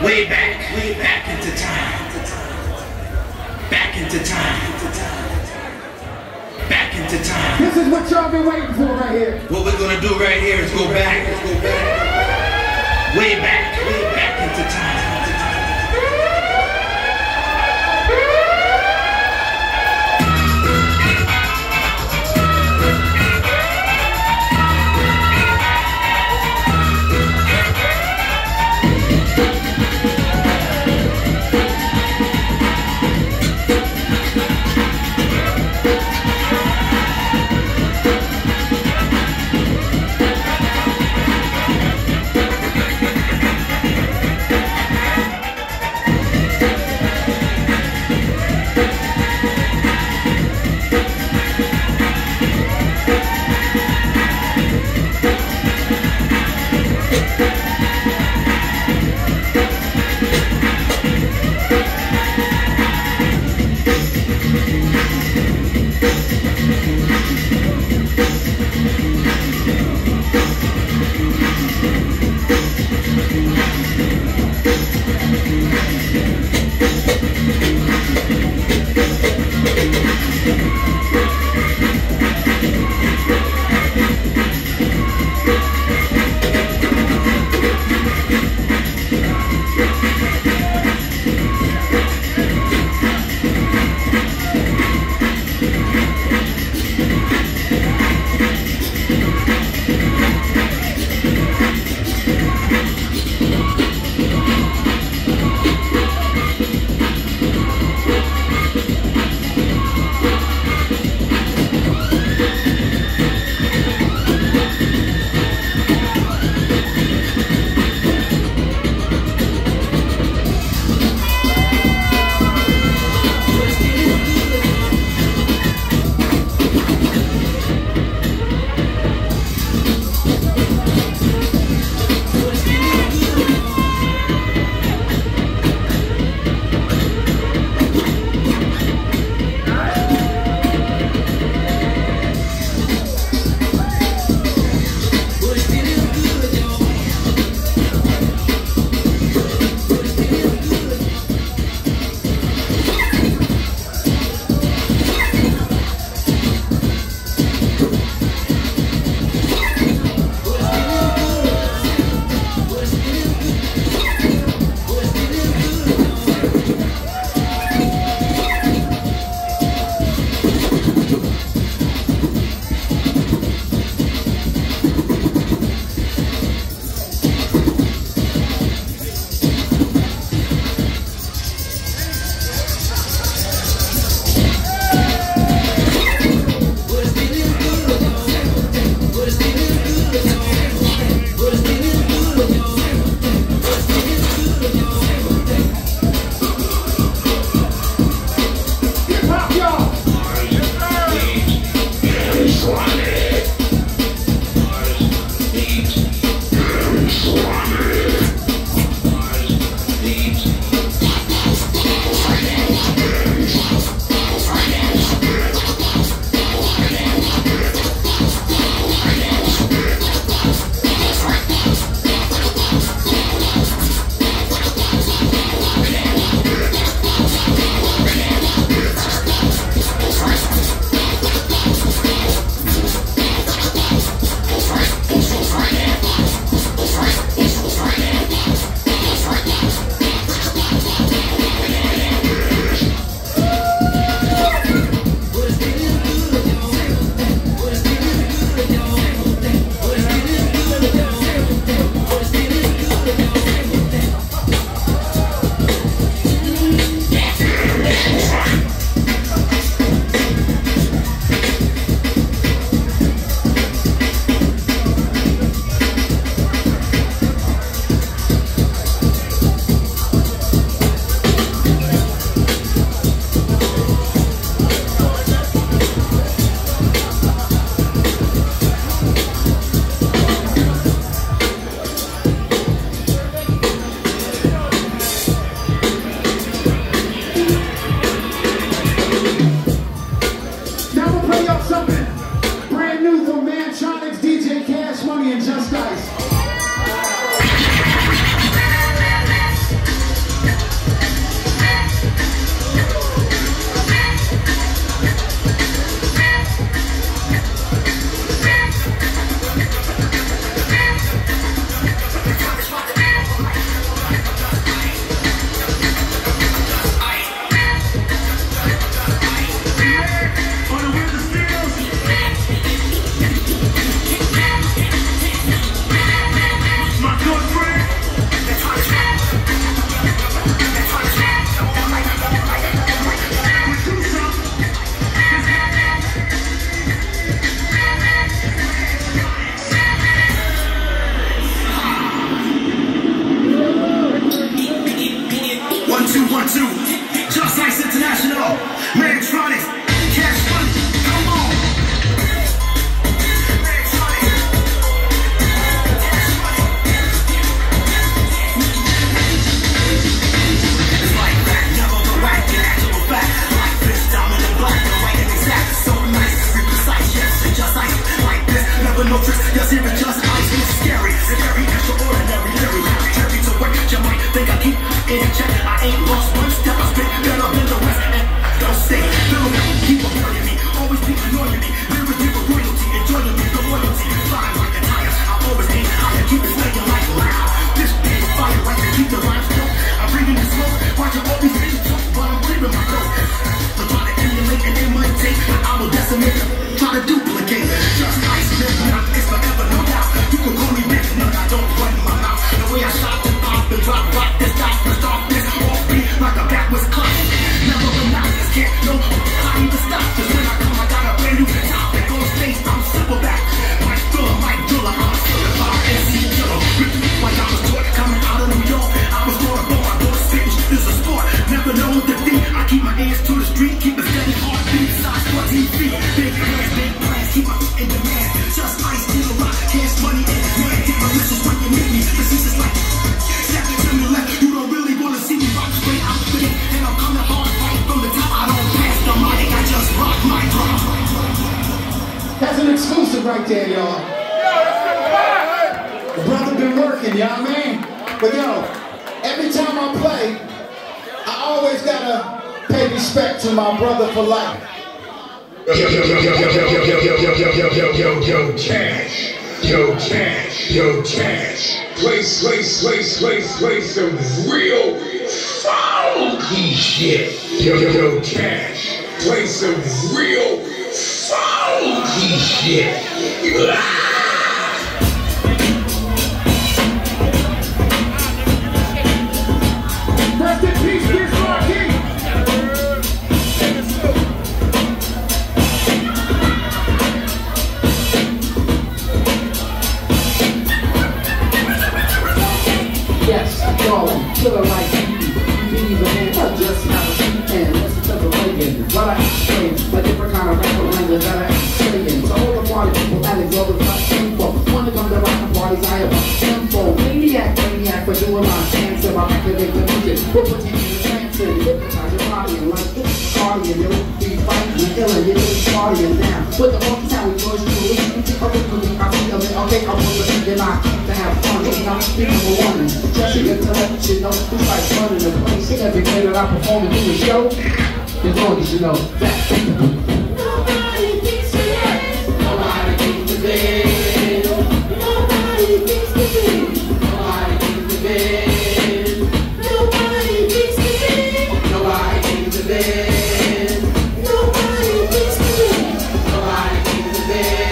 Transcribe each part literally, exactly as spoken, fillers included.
Way back, way back into time. Back into time. Back into time. This is what y'all been waiting for right here. What we're gonna do right here is go back. Let's go back. Way back, way back into time. one, two. Just Ice International. Mantronics. Cash Money. Come on. Mantronics. Cash Money. It's like that. Never go back. Get actual fact. Like this. Dominant black. The right and exact. So nice. Very precise. Yes. And just ice. Like this. Never no tricks. Yes, even just ice. It's scary. It's very extraordinary. Very carry to work. You might think I keep in check. I ain't lost one step. I spit better than the rest. And don't stay. Little man, keep avoiding me. Always be annoying me. Lyrically for royalty. Enjoying me. The loyalty. Flying like a tire. I always aim higher. Keep it flaking like loud. This is fire. Right to keep the rhymes dope. I'm breathing the smoke. Watching all these things talk while I'm clearing my throat. So try to emulate and imitate. But I will decimate them. Try to duplicate. Just ice. Live now. It's forever. No doubt. You can call me bitch. No, I don't run my mouth. The way I shot and pop and drop. Rock this down. Stop this. Off beat like a backwards clock. Never monotonous. Can't know how even stop. Cause when I come, I got a brand new topic. On stage, I'm super back. Mike Thriller, Mike Driller. I'm a certified N C killer. Like I was taught coming out of New York. I was born born. I thought spitting is a sport. Never known defeat. I keep my ears to the street. Keep a steady heartbeat. Size fourteen feet. Big hands, big plans. Keep my feet in demand. Just ice, deal a rock. Cash money in the hand. Get my wishes when you meet me. Precision like step to the left. You don't really wanna see me rock straight out the gate. And I'm coming hard right from the top. I don't pass the mic. I just rock my drum. That's an exclusive right there, y'all. The brother been working, y'all, man. But yo, every time I play, I always gotta pay respect to my brother for life. Yo, yo, yo, yo, yo, yo, yo, yo, yo, yo, yo, yo, yo, yo, Cash. Yo, Cash. Yo, Cash. Play, play, play, play, play some real funky shit. Yo, yo, yo, Cash. Play some real funky shit. Rest in peace, Chris Marquis. Yes, darling, killer like you. You can even handle just how to speak and listen to the reggae. What I explain, a different kind of rap language that I ain't saying. So all the party people, Alex, all the time, info. Wanna come to rock the parties, I have a info. Maniac, maniac, for doing my dance and my academic music. We'll put you in the trance and hypnotize your body and like it's partying. You'll be fighting and killing, you're just partying now. With the funky sound, we push you, we can keep up with me. I see them, okay, I want to see them, I came to have fun. You know, people are wanting. Just to get to let you know, it's like running the place. Every day that I perform and do a show, as long as you know that. Nobody thinks to bed. Nobody thinks to bed. Nobody thinks to bed. Nobody thinks to bed. Nobody thinks to bed. Nobody thinks to bed. Nobody thinks to bed. Nobody thinks to bed.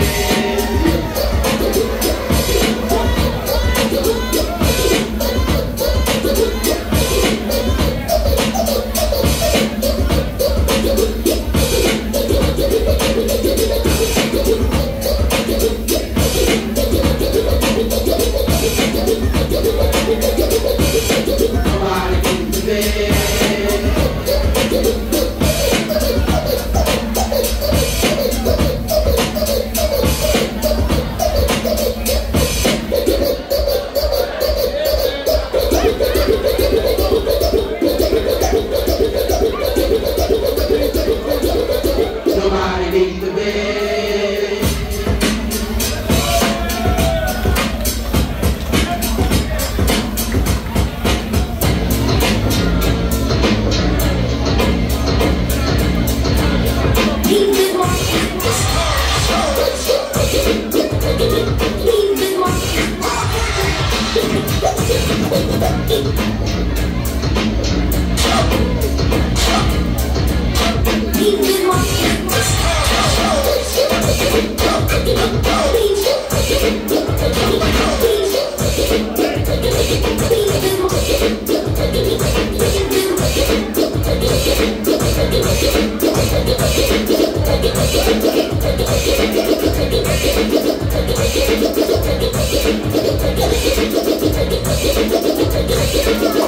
We'll be right back.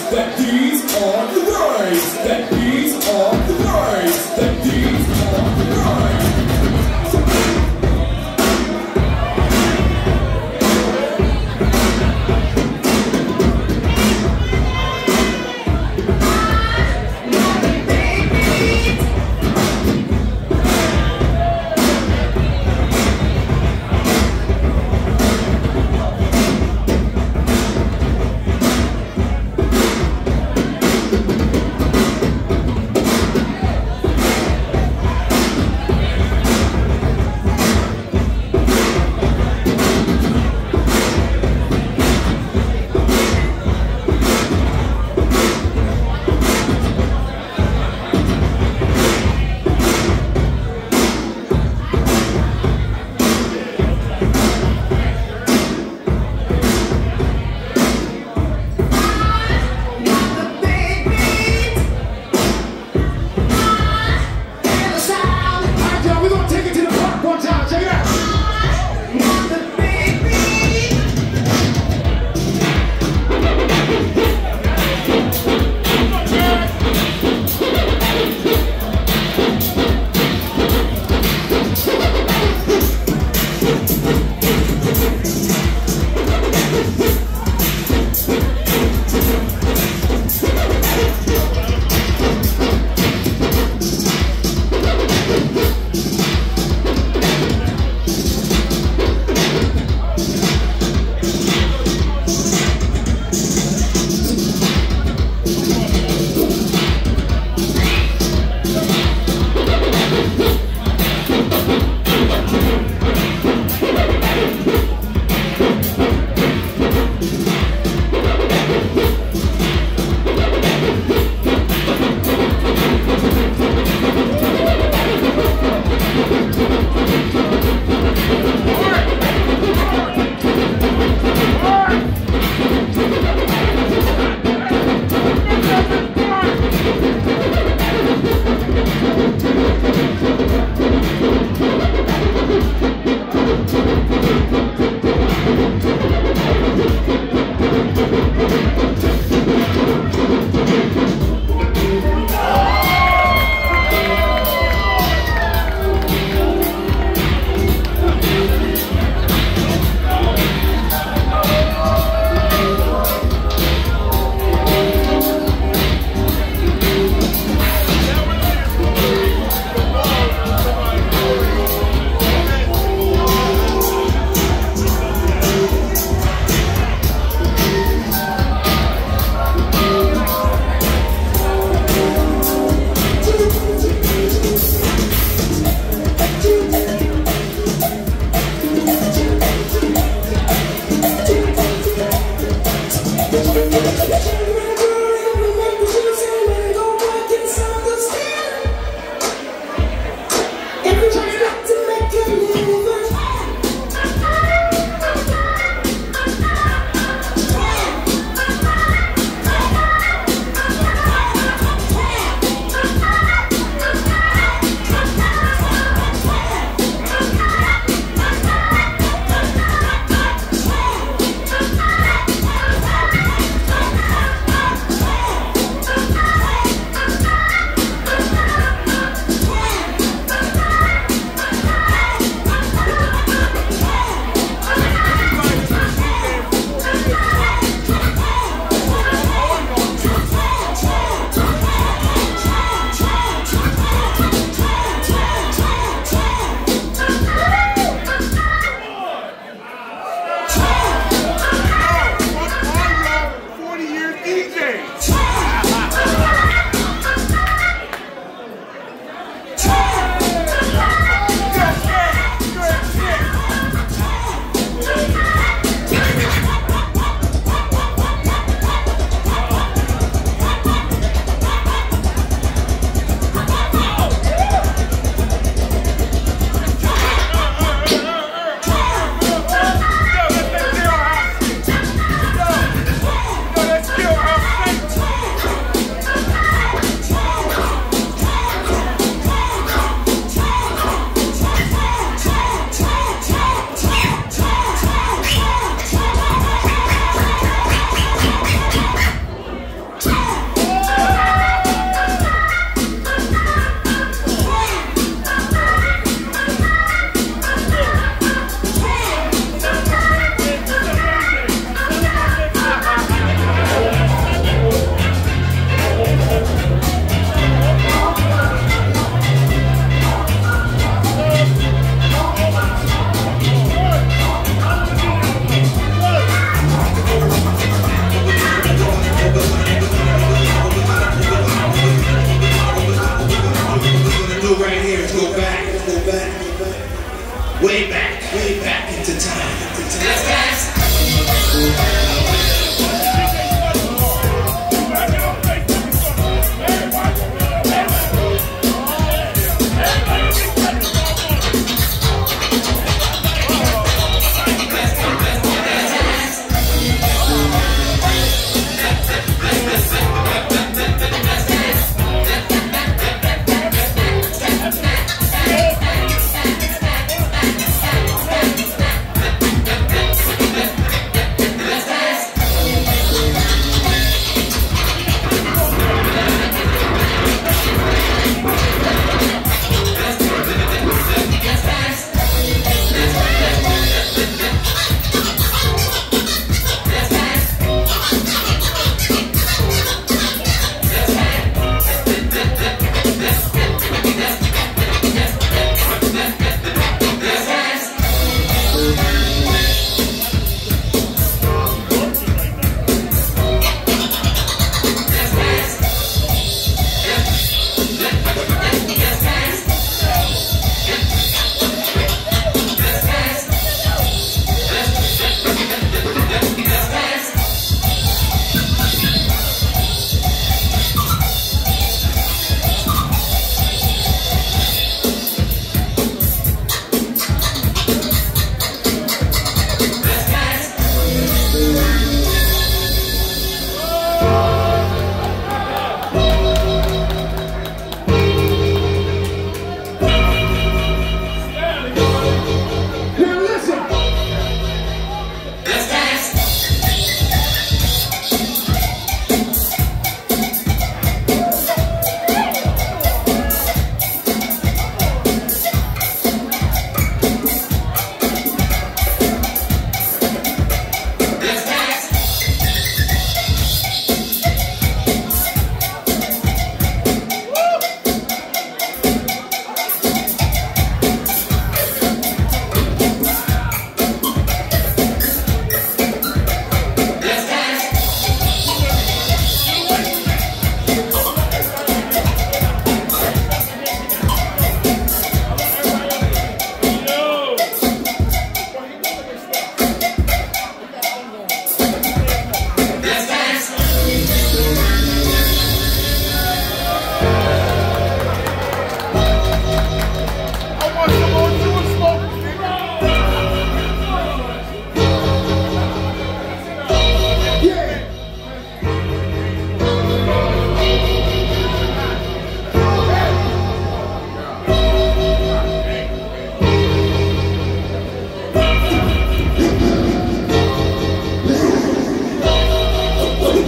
that these are the words, that these are the words, that these are the words.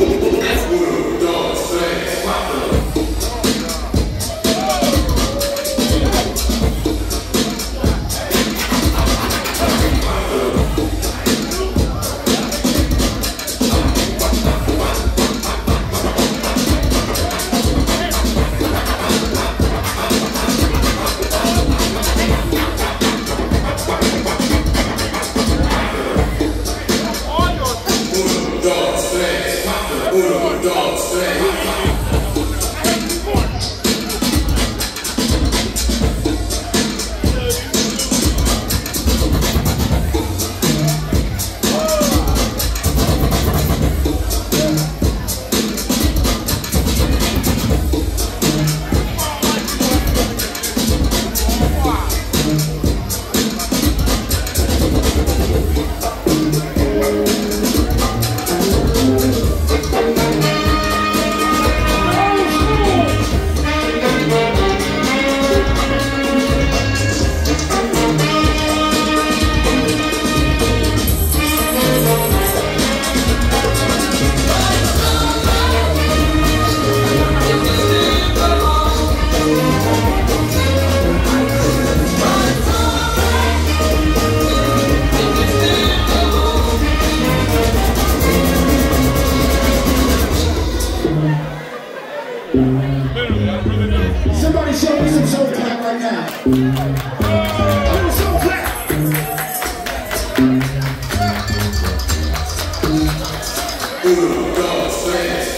Somebody show me some soul clap right now. Soul clap. Uno, dos, tres,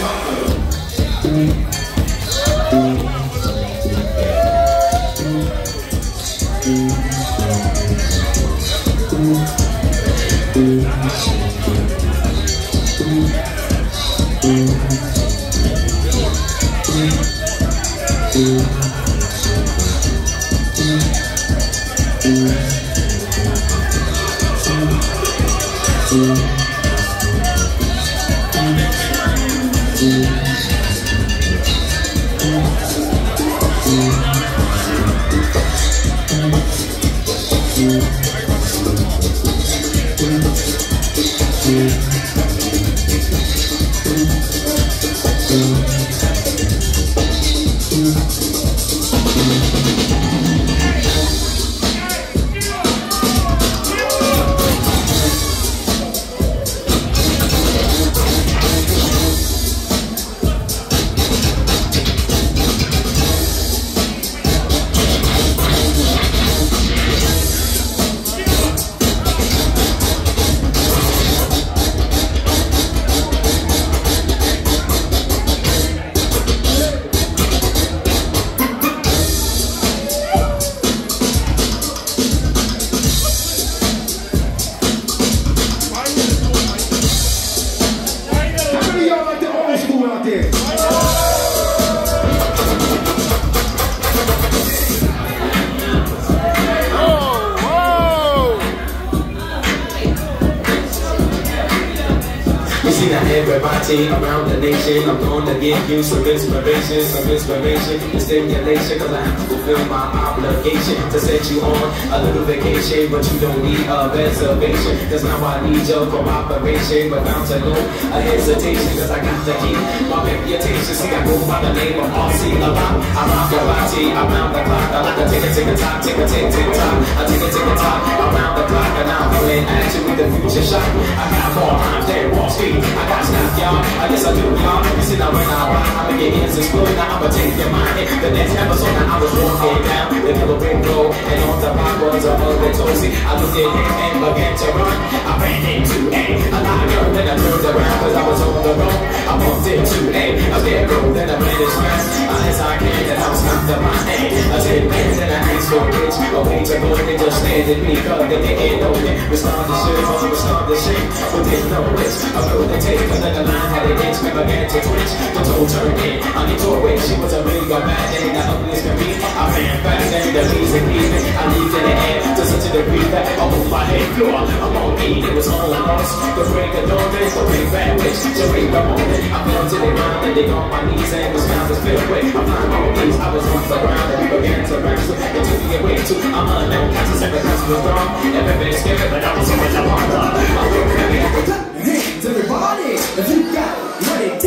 Everybody around the nation, I'm going to give you some inspiration, some inspiration and stimulation, cause I have to fulfill my obligation to set you on a little vacation, but you don't need a reservation, cause now I need your cooperation without a no a hesitation, cause I got to keep my reputation. See, I go by the name of R C a lot. I rock your body around the clock. I like to take a tick a tock, tick a tick tick tock. I take a tick a tock around the clock, and I'm playing action with the future shot. I got more rhymes than Wall Street. I got snap, y'all. I guess I do, y'all. You see, now when I ride, I'ma get hands explode. Now I'ma take your mind. The next episode, now I was walking down the yellow brick road, and on the block was a mother toasty. I looked at him and began to run. I ran into a a liar, then I turned around cause I was on the road. I bumped into a a big girl, then I ran as fast as I can, and I was knocked up my head. I said, man, then I asked for a bitch. A way to go, and they just stared at me cause they didn't know me. Respond to shit, or respond to shit, but didn't know this. I rode the tape, cause then the line had an itch, we began to twitch. The toe turned in, I need to away. She was a really good bad day, the ugliest can be. I ran fast, and the reason even I leaped in the air to such a degree that I moved my head floor. I'm on me, it was all lost. The break of dawn, there's the big bad witch. To break the moment, I fell to the ground, and they on my knees, and was found to feel away. I'm flying on knees, I was off the ground, and we began to wrestle. It took me away to I'm unknown, cause the second class was wrong. Everybody's scared, but I was so much a part of. I look at me, hands, everybody, if you got what it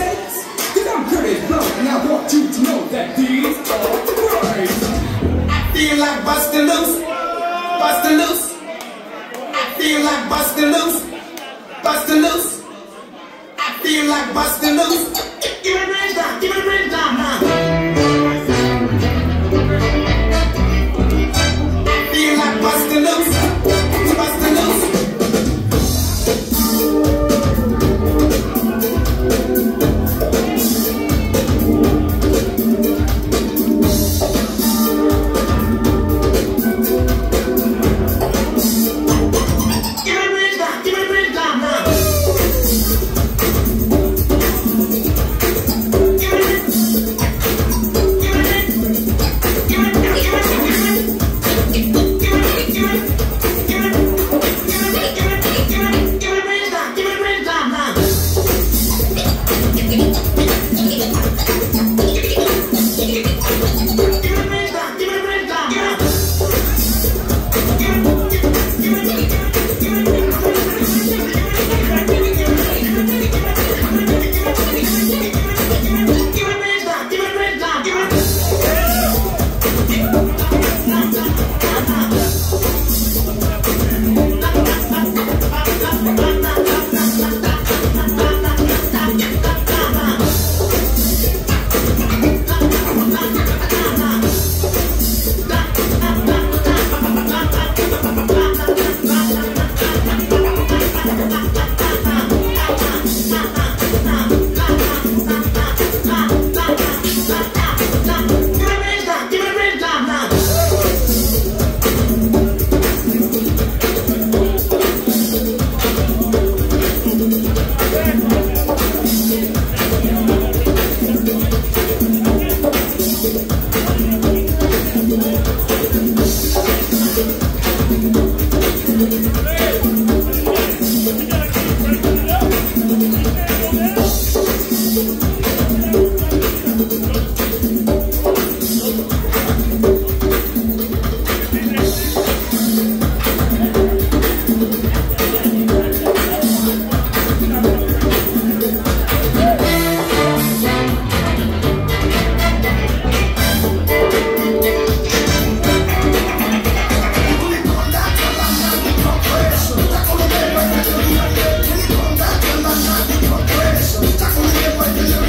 like busting loose, busting loose. I feel like busting loose. Give me the bridge down, give me the bridge down now. I feel like busting loose, busting loose. We'll be right back.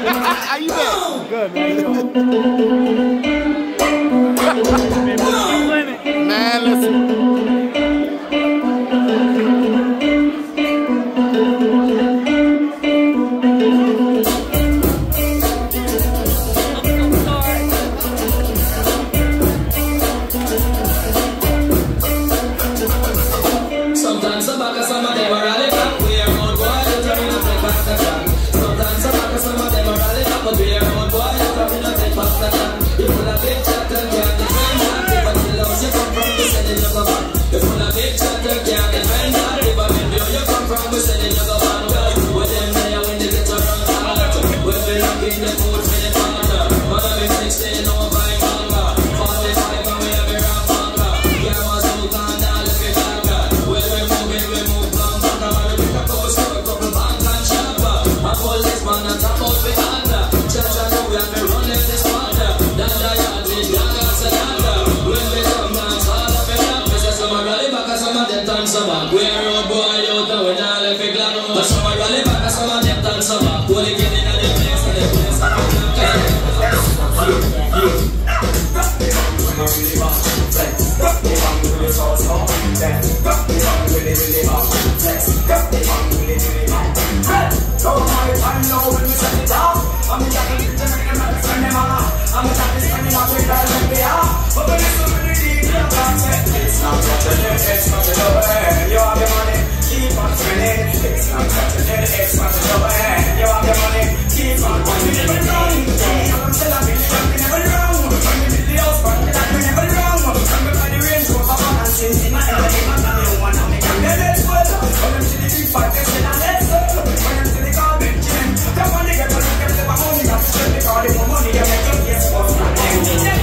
How you been? Good, man. Man, listen. Sometimes some back, some of them are rally back. We are old boy, you tell me not take back the can. Sometimes some back, some of them are rally back. But we are old boy, you tell me not take back the can. You full of big chat and can't defend that. But the lows you come from, we send in your go back. You full of big chat and can't defend that. River when you come from, we send in your go back. With them there when they get around hard. We've been looking the food for the father. But I've been sixteen over five longer. forty-five and we have a rap longer. Yeah, my soul can't die, look at that. When we move it, we move long back. I'm gonna pick a couple store, couple bank and shopper. I pull this man and top out with under. Judge I know we have been running this water. That's the yard with youngers and younger. When we come down, all up and up. We say some are rally back and some of them turn some back. We are road boy out and we not left it glad. But some are rally back and some of them turn some back. Pull it in the place and the place and the place. Really hard to flex. They want me really so so flex. They want me really really hard to flex. They want me really really hard to flex. Don't my time now when we set it off. I'm the jacket to make them not spend them all. I'm the jacket spending up with that like they are. But when it's so many deep, you can't take. It's not such a day, it's not a way. You have the money, keep on spending. It's not such a day, it's not a way. You have the money, keep on spending. Never wrong. I'm still a million, never wrong. When we build the house, but we never wrong. Come by the range over and since in my head, I'm not the one I'm making the next one. When I'm to the big fight, they say I'm next. When I'm to the garbage gym, come on, they get to look at the money. That's the they call it for money. You make your guess what's my name.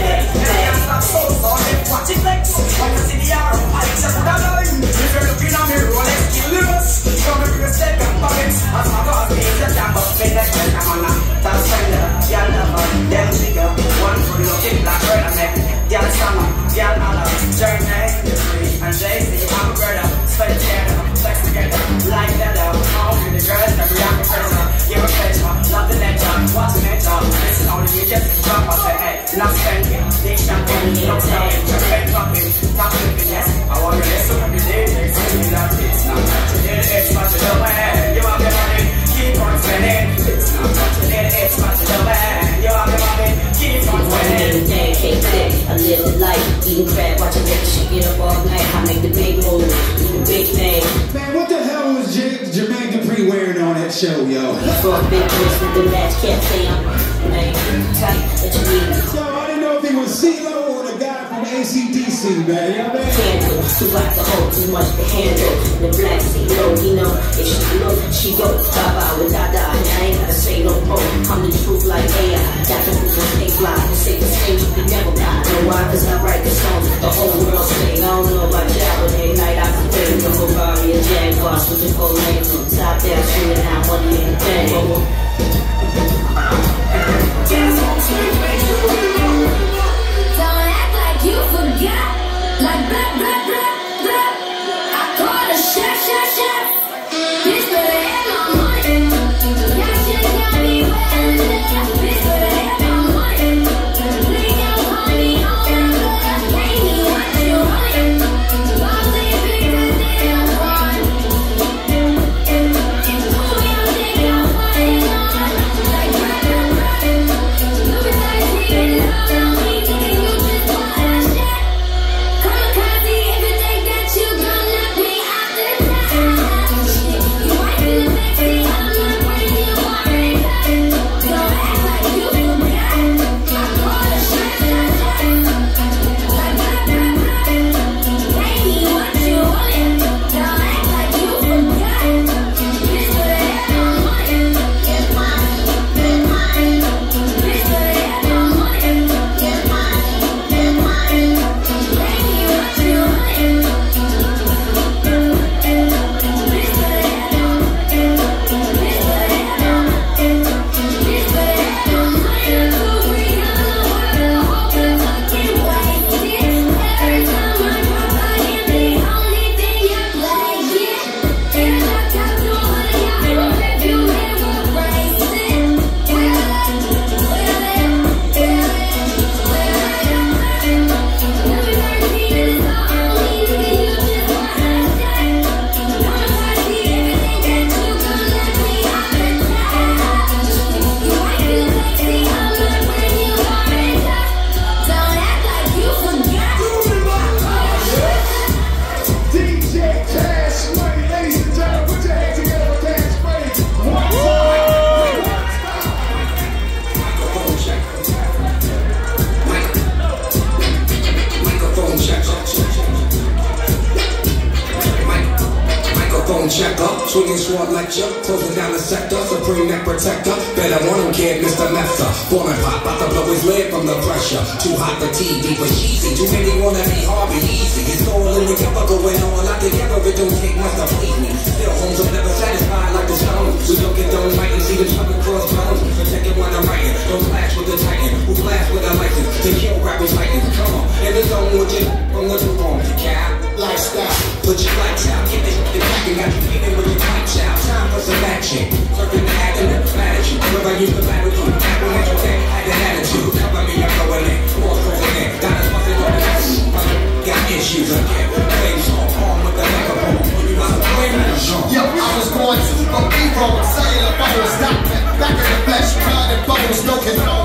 They stop so so, they watch it flex. When you see the arm, I accept that line. If you're looking at me, Rolex, kill us. Come and press that gun pockets. As my God, me, the damn up, spend that gun, I'm on that. That's fender, yeah, lover, them figure. One for looking black, red, and neck. Yeah, summer, yeah, nada, journey, and Jay-Z, I'm a brother, spend together, flex together, like leather, home with the girls, every happy person, give a pleasure, love the lecture, watch the lecture, listen on the D J, drop, I say, hey, not spending, big champagne, no time, champagne popping, top flipping, yes, I want to listen to the D J, sing me like this, not such a day, it's much of the way, you have the money, keep on spending, it's not such a day, it's much of the way, you have the money, keep on spending. I live the life, eating crab, watching that shit get up all night. I make the big move, do the big thing. Man, what the hell was J Jermaine Dupri wearing on that show, yo? For a big voice with the match, can't say I'm man, tight, that you need. Yo, I didn't know if he was CeeLo or the guy from A C D C, man. You know what I mean? Candle, too hot to hold, too much to handle. The black CeeLo, you know, if she low, she go. Bye-bye with Dada, and I ain't gotta say no more. I'm the truth like A I, got the proof and stay fly. To say the same, you can never lie. Know why? Cause I write the songs, the whole world sing. I don't know about y'all, but every night I can play the Ferrari and Jaguars with the full lane from top down, shooting out money in the thing. Don't act like you forgot. Like blah, blah, blah, blah. I call a chef, chef, chef. Bitch better have my money. Yeah, yeah, yeah. lecture, closing down the sector, supreme neck protector. Better want him, kid, Mister Mester. Foreman pop, about to blow his lid from the pressure. Too hot for T V, but cheesy. Too many wanna be hard, be easy. It's all in the together, going on out together. It don't take much to please me. Still, homes are never satisfied like the stones. We look at don't fight and see them coming cross bones. Protecting when I'm writing, don't clash with the titan. Who clash with a license? They kill rappers fighting. Come on, in the zone with you from the roof on. Cap, lifestyle, put your lights out. Get this shit cracking, got you feeling with your pipes out. Time for some action. Circling the act and the attitude. Whoever you the battle to, tackle at your head, had an attitude. Cover me, I'm going in. Force going in. Got us busting on the ass. Got issues again. Flames on, arm with the microphone. You got the flame in the zone. Yo, I was going to, but we wrong. Cellular phone, stop it. Back in the flesh, blood and bones, no control.